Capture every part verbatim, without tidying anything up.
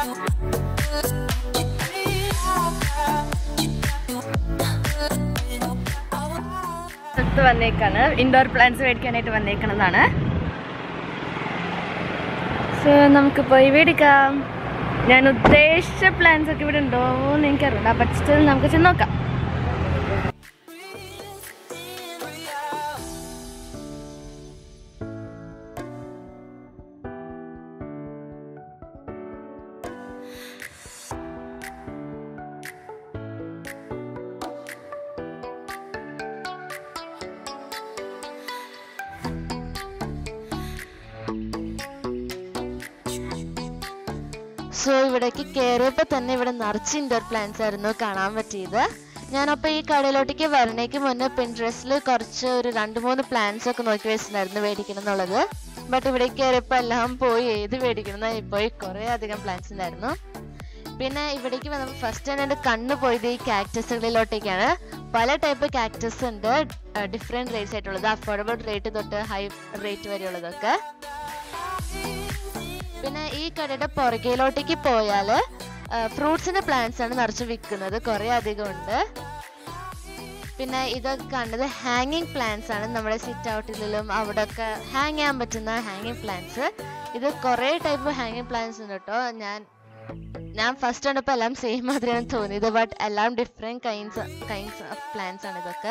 വന്നേക്കാണ് indoor plants മേടിക്കാനായിട്ട് വന്നേക്കണതാണ്. So നമുക്ക് പോയി മേടിക്കാം. ഞാൻ ഉദ്ദേശിച്ച പ്ലാന്റ്സ് ഒക്കെ ഇവിടെ ഉണ്ടോ എന്ന് എനിക്കറിയില്ല, പക്ഷേ നമുക്ക് ചെന്ന് നോക്കാം. സോ ഇവിടേക്ക് കയറിയപ്പോൾ തന്നെ ഇവിടെ നിറച്ച് ഇൻഡോർ പ്ലാന്റ്സ് ആയിരുന്നു കാണാൻ പറ്റിയത്. ഞാനപ്പോൾ ഈ കടയിലോട്ടേക്ക് വരണേക്ക് മുന്നേ പിൻട്രസ്റ്റിൽ കുറച്ച് ഒരു രണ്ട് മൂന്ന് പ്ലാന്റ്സ് ഒക്കെ നോക്കി വെച്ചിട്ടുണ്ടായിരുന്നു മേടിക്കണം എന്നുള്ളത്. ബട്ട് ഇവിടേക്ക് കയറിയപ്പോൾ എല്ലാം പോയി, ഏത് മേടിക്കണം പോയി, കുറേ അധികം പ്ലാന്റ്സ് ഉണ്ടായിരുന്നു. പിന്നെ ഇവിടേക്ക് വന്നപ്പോൾ ഫസ്റ്റ് തന്നെ എൻ്റെ കണ്ണ് പോയത് ഈ കാക്ടസുകളിലോട്ടേക്കാണ്. പല ടൈപ്പ് കാക്ടസ് ഉണ്ട്, ഡിഫറെൻറ്റ് റേറ്റ്സ് ആയിട്ടുള്ളത്, അഫോർഡബിൾ റേറ്റ് തൊട്ട് ഹൈ റേറ്റ് വരെയുള്ളതൊക്കെ. പിന്നെ ഈ കടയുടെ പുറകിലോട്ടേക്ക് പോയാൽ ഫ്രൂട്ട്സിൻ്റെ പ്ലാന്റ്സ് ആണ് നിറച്ച് വിൽക്കുന്നത്, കുറേ അധികം ഉണ്ട്. പിന്നെ ഇതൊക്കെ കണ്ടത് ഹാങ്ങിങ് പ്ലാന്റ്സ് ആണ്, നമ്മുടെ സിറ്റ് ഔട്ടിലും അവിടെ ഒക്കെ ഹാങ് ചെയ്യാൻ പറ്റുന്ന ഹാങ്ങിങ് പ്ലാന്റ്സ്. ഇത് കുറേ ടൈപ്പ് ഹാങ്ങിങ് പ്ലാന്റ്സ് ഉണ്ട് കേട്ടോ. ഞാൻ ഞാൻ ഫസ്റ്റ് കണ്ടപ്പോൾ എല്ലാം സെയിം മാതിരിയാണ് തോന്നിയത്, ബട്ട് എല്ലാം different kinds kinds of plants ആണ് ഇതൊക്കെ.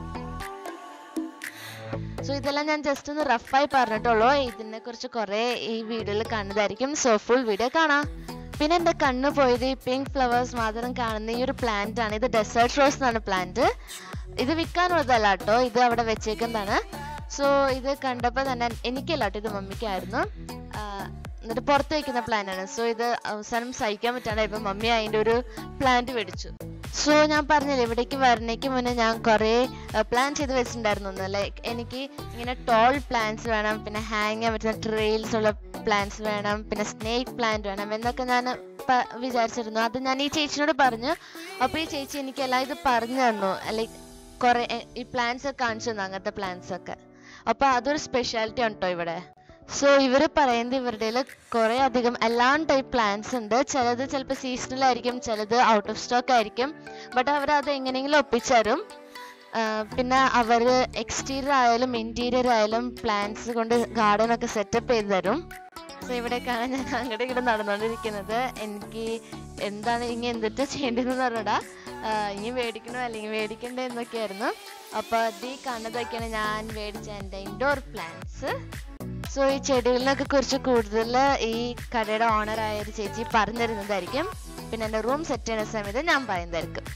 സോ ഇതെല്ലാം ഞാൻ ജസ്റ്റ് ഒന്ന് റഫായി പറഞ്ഞിട്ടുള്ളൂ, ഇതിനെ കുറിച്ച് കുറേ ഈ വീഡിയോയിൽ കാണുന്നതായിരിക്കും. സോ ഫുൾ വീഡിയോ കാണാം. പിന്നെ എൻ്റെ കണ്ണ് പോയത് ഈ പിങ്ക് ഫ്ലവേഴ്സ് മാത്രം കാണുന്ന ഈ ഒരു പ്ലാന്റ് ആണ്. ഇത് ഡെസേർട്ട് റോസ് എന്നാണ് പ്ലാന്റ്. ഇത് വിൽക്കാനുള്ളതല്ല കേട്ടോ, ഇത് അവിടെ വെച്ചേക്കുന്നതാണ്. സോ ഇത് കണ്ടപ്പോൾ തന്നെ എനിക്കല്ല കേട്ടോ, ഇത് മമ്മിക്കായിരുന്നു. എന്നിട്ട് പുറത്ത് വയ്ക്കുന്ന പ്ലാന്റ് ആണ്. സോ ഇത് അവസാനം സഹിക്കാൻ പറ്റാണ്ട് ഇപ്പം മമ്മി അതിൻ്റെ ഒരു പ്ലാന്റ് മേടിച്ചു. സോ ഞാൻ പറഞ്ഞില്ലേ, ഇവിടേക്ക് വരണേക്ക് മുന്നേ ഞാൻ കുറേ പ്ലാൻ ചെയ്ത് വെച്ചിട്ടുണ്ടായിരുന്നു. ലൈക്ക് എനിക്ക് ഇങ്ങനെ ടോൾ പ്ലാന്റ്സ് വേണം, പിന്നെ ഹാങ് ചെയ്യാൻ പറ്റുന്ന ട്രെയിൽസ് ഉള്ള പ്ലാന്റ്സ് വേണം, പിന്നെ സ്നേക്ക് പ്ലാന്റ് വേണം എന്നൊക്കെ ഞാൻ വിചാരിച്ചിരുന്നു. അത് ഞാൻ ഈ ചേച്ചിനോട് പറഞ്ഞു. അപ്പോൾ ഈ ചേച്ചി എനിക്കെല്ലാം ഇത് പറഞ്ഞു തന്നു, ലൈക്ക് കുറേ ഈ പ്ലാന്റ്സ് ഒക്കെ കാണിച്ചു തന്നു, അങ്ങനത്തെ പ്ലാന്റ്സ് ഒക്കെ. അപ്പോൾ അതൊരു സ്പെഷ്യാലിറ്റി ആണ് കേട്ടോ ഇവിടെ. സോ ഇവർ പറയുന്നത് ഇവരുടെ കുറേ അധികം എല്ലാ ടൈപ്പ് പ്ലാന്റ്സ് ഉണ്ട്. ചിലത് ചിലപ്പോൾ സീസണൽ ആയിരിക്കും, ചിലത് ഔട്ട് ഓഫ് സ്റ്റോക്ക് ആയിരിക്കും. ബട്ട് അവർ അത് എങ്ങനെയെങ്കിലും ഒപ്പിച്ചേരും. പിന്നെ അവർ എക്സ്റ്റീരിയർ ആയാലും ഇൻറ്റീരിയർ ആയാലും പ്ലാന്റ്സ് കൊണ്ട് ഗാർഡനൊക്കെ സെറ്റപ്പ് ചെയ്ത് തരും. സോ ഇവിടേക്കാണ് ഞാൻ അങ്ങോട്ട് ഇങ്ങോട്ട് നടന്നുകൊണ്ടിരിക്കുന്നത്. എനിക്ക് എന്താണ് ഇനി എന്തിട്ട് ചെയ്യേണ്ടതെന്ന് പറഞ്ഞാൽ ഇനി മേടിക്കണോ അല്ലെങ്കിൽ മേടിക്കണ്ടേ എന്നൊക്കെയായിരുന്നു. അപ്പോൾ അത് ഈ കാണുന്നതൊക്കെയാണ് ഞാൻ മേടിച്ച എൻ്റെ ഇൻഡോർ പ്ലാന്റ്സ്. സോ ഈ ചെടികളിനൊക്കെ കുറിച്ച് കൂടുതൽ ഈ കടയുടെ ഓണറായ ഒരു ചേച്ചി പറഞ്ഞു തരുന്നതായിരിക്കും. പിന്നെ എൻ്റെ റൂം സെറ്റ് ചെയ്യുന്ന സമയത്ത് ഞാൻ പറയുന്നതായിരിക്കും.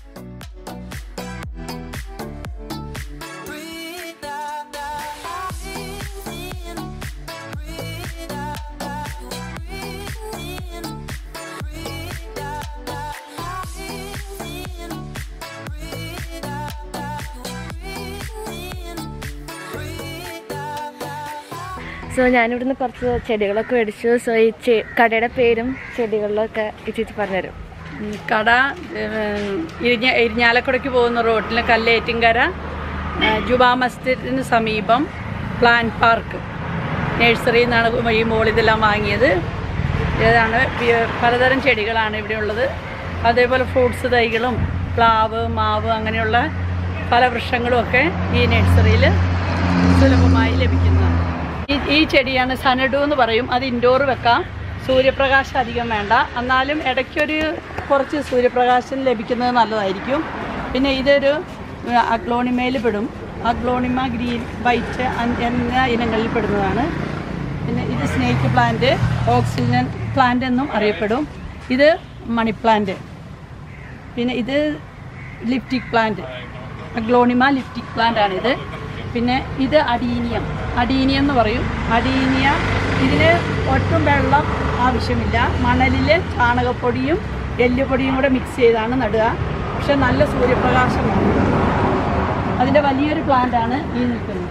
സോ ഞാനിവിടുന്ന് കുറച്ച് ചെടികളൊക്കെ മേടിച്ചു. സോ ഈ ചെ കടയുടെ പേരും ചെടികളിലൊക്കെ ഈ ചേച്ചി പറഞ്ഞുതരും. കട ഇരിഞ്ഞ ഇരിഞ്ഞാലക്കുടയ്ക്ക് പോകുന്ന റോഡിൽ കല്ലേറ്റുംകര ജുമാ മസ്ജിദിന് സമീപം പ്ലാന്റ് പാർക്ക് നഴ്സറിയിൽ നിന്നാണ് ഈ മോൾ ഇതെല്ലാം വാങ്ങിയത്. ഇതാണ് പലതരം ചെടികളാണ് ഇവിടെ ഉള്ളത്. അതേപോലെ ഫ്രൂട്ട്സ് തൈകളും പ്ലാവ് മാവ് അങ്ങനെയുള്ള പല വൃക്ഷങ്ങളും ഒക്കെ ഈ നഴ്സറിയിൽ സുലഭമായി ലഭിക്കുന്നതാണ്. ഈ ഈ ചെടിയാണ് സനഡു എന്ന് പറയും. അത് ഇൻഡോർ വെക്കാം, സൂര്യപ്രകാശം അധികം വേണ്ട, എന്നാലും ഇടയ്ക്കൊരു കുറച്ച് സൂര്യപ്രകാശം ലഭിക്കുന്നത് നല്ലതായിരിക്കും. പിന്നെ ഇതൊരു അഗ്ലോണിമയിൽ പെടും, അഗ്ലോണിമ ഗ്രീൻ വൈറ്റ് എന്ന ഇനങ്ങളിൽ പെടുന്നതാണ്. പിന്നെ ഇത് സ്നേക്ക് പ്ലാന്റ്, ഓക്സിജൻ പ്ലാന്റ് എന്നും അറിയപ്പെടും. ഇത് മണി പ്ലാന്റ്. പിന്നെ ഇത് lipstick plant, aglaonema lipstick plant ആണിത്. പിന്നെ ഇത് അഡീനിയം, അഡീനിയം എന്ന് പറയും. അഡീനിയ ഇതിന് ഒട്ടും വെള്ളം ആവശ്യമില്ല, മണലിൽ ചാണകപ്പൊടിയും എല്ലുപൊടിയും കൂടെ മിക്സ് ചെയ്താണ് നടുക. പക്ഷെ നല്ല സൂര്യപ്രകാശമാണ്. അതിൻ്റെ വലിയൊരു പ്ലാന്റാണ് ഈ നിൽക്കുന്നത്.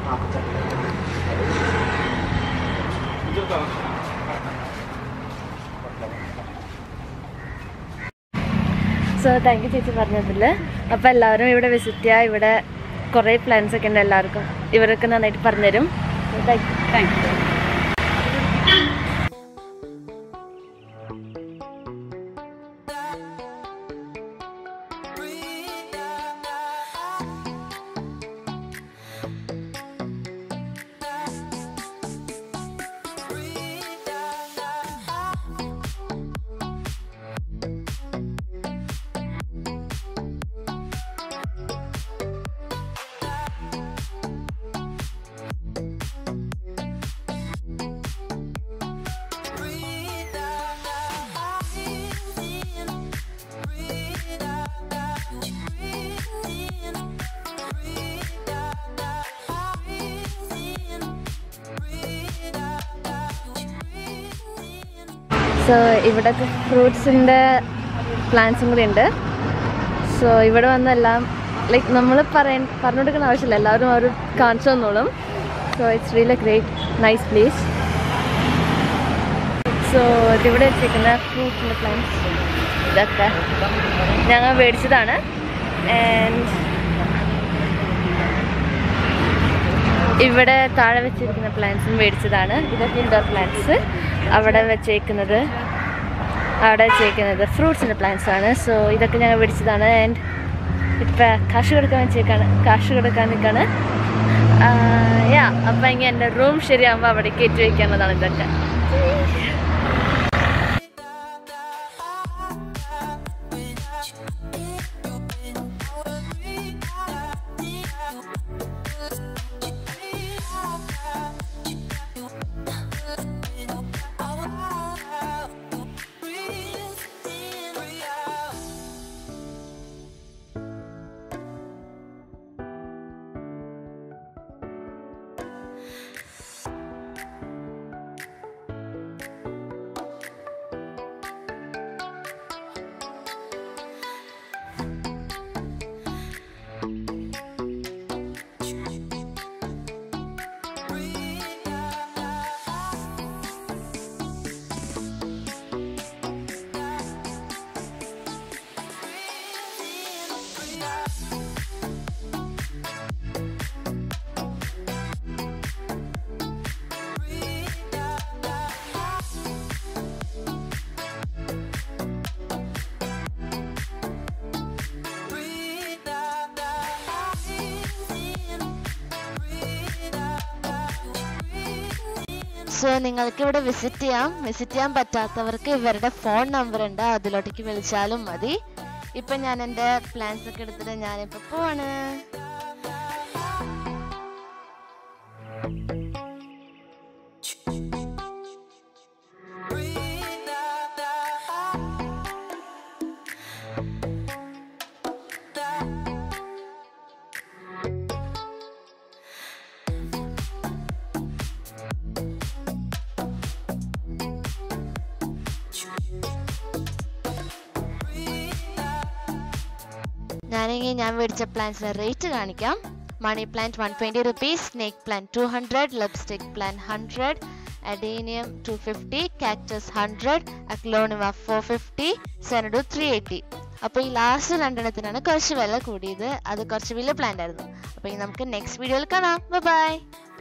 സോ താങ്ക് യു ചേച്ചി പറഞ്ഞതിൽ. അപ്പോൾ എല്ലാവരും ഇവിടെ വിസിറ്റ് ചെയ്യുക. ഇവിടെ കുറേ പ്ലാൻസ് ഒക്കെ ഉണ്ട്, എല്ലാവർക്കും ഇവരൊക്കെ നന്നായിട്ട് പറഞ്ഞുതരും. Thank you thank you so ഇവിടത്തെ ഫ്രൂട്ട്സിൻ്റെ പ്ലാന്റ്സും കൂടി ഉണ്ട്. സോ ഇവിടെ വന്നെല്ലാം ലൈക്ക് നമ്മൾ പറയാൻ പറഞ്ഞു കൊടുക്കുന്ന ആവശ്യമില്ല, എല്ലാവരും അവർ കാണിച്ചു തന്നോളും. So it's really great nice place. So ഇതിവിടെ വെച്ചിരിക്കുന്ന ഫ്രൂട്ട്സിൻ്റെ പ്ലാന്റ്സ് ഇതൊക്കെ ഞങ്ങൾ മേടിച്ചതാണ്. ആൻഡ് ഇവിടെ താഴെ വെച്ചിരിക്കുന്ന പ്ലാന്റ്സും മേടിച്ചതാണ്. ഇതൊക്കെ ഇൻഡോർ പ്ലാന്റ്സ്. അവിടെ വെച്ചേക്കുന്നത് അവിടെ വെച്ചേക്കുന്നത് ഫ്രൂട്ട്സിൻ്റെ പ്ലാന്റ്സ് ആണ്. സോ ഇതൊക്കെ ഞങ്ങൾ മേടിച്ചതാണ്. ആൻഡ് ഇപ്പം കാശ് കൊടുക്കാൻ വെച്ചേക്കാണ് കാശ് കൊടുക്കാൻ നിൽക്കാണ്. യാ അപ്പം ഇങ്ങനെ എൻ്റെ റൂം ശരിയാകുമ്പോൾ അവിടെ കയറ്റി വയ്ക്കാവുന്നതാണ് ഇതൊക്കെ. സോ നിങ്ങൾക്ക് ഇവിടെ വിസിറ്റ് ചെയ്യാം. വിസിറ്റ് ചെയ്യാൻ പറ്റാത്തവർക്ക് ഇവരുടെ ഫോൺ നമ്പർ ഉണ്ട്, അതിലോട്ടേക്ക് വിളിച്ചാലും മതി. ഇപ്പം ഞാൻ എൻ്റെ പ്ലാൻസ് ഒക്കെ എടുത്തിട്ട് ഞാനിപ്പോൾ പോവാണ്. ഞാനെങ്കിൽ ഞാൻ മേടിച്ച പ്ലാന്റ്സിന്റെ റേറ്റ് കാണിക്കാം. Money plant one twenty rupees, snake plant two hundred, lipstick plant hundred, adenium two fifty, cactus hundred, aglaonema four fifty, xanadu three eighty. അപ്പോൾ ഈ ലാസ്റ്റ് രണ്ടെണ്ണത്തിനാണ് കുറച്ച് വില കൂടിയത്. അത് കുറച്ച് വലിയ പ്ലാന്റ് ആയിരുന്നു. അപ്പോൾ ഇനി നമുക്ക് നെക്സ്റ്റ് വീഡിയോയിൽ കാണാം. ബൈ.